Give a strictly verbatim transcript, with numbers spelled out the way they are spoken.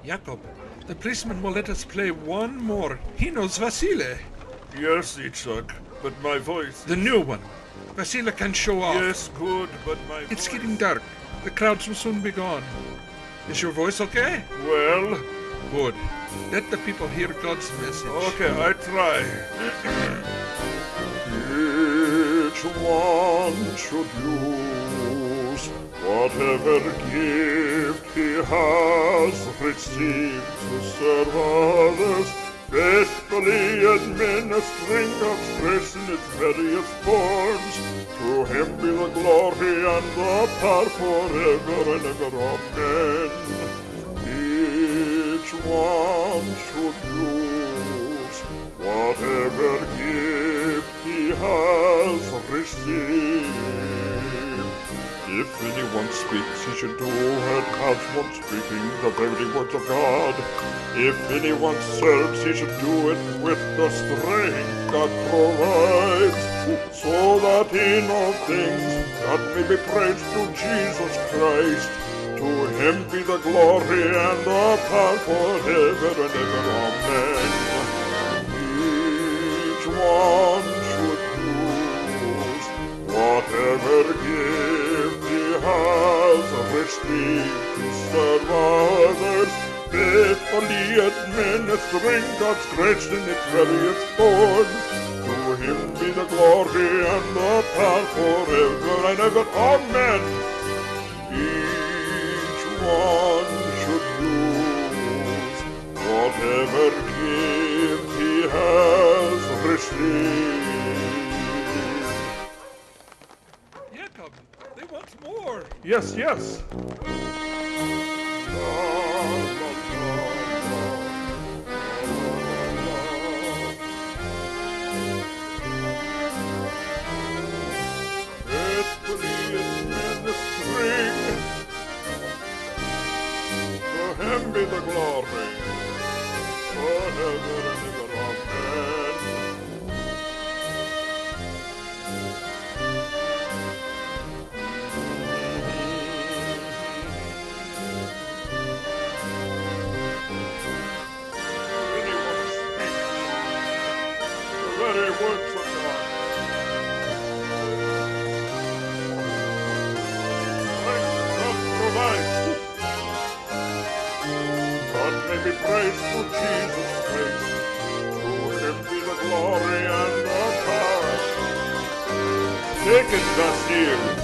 Jakob, the policeman will let us play one more. He knows Vasile. Yes, Itzhak, but my voice... The new one. Vasile can show off. Yes, good, but my voice... It's getting dark. The crowds will soon be gone. Is your voice okay? Well... Good. Let the people hear God's message. Okay, I try. Each one should use whatever gift he has received to serve others, faithfully administering God's grace in its various forms. To him be the glory and the power forever and ever. Amen. Each one should use whatever gift he has received. If anyone speaks, he should do it as one speaking the very words of God. If anyone serves, he should do it with the strength God provides, so that in all things God may be praised through Jesus Christ. To him be the glory and the power forever and ever. Amen. Each one should use whatever gift he has received to serve others, faithfully administering God's grace in its various forms. To him be the glory and the power forever and ever. Amen. One should use whatever gift he has received. Jakob, they want more. Yes, yes. Faithfully administering, to him be the glory, forever and ever. Amen. Anyone speaks the very words of God. Strength God provides. God may be praised through Jesus Christ. To him be the glory and the power. Take it, Vasile.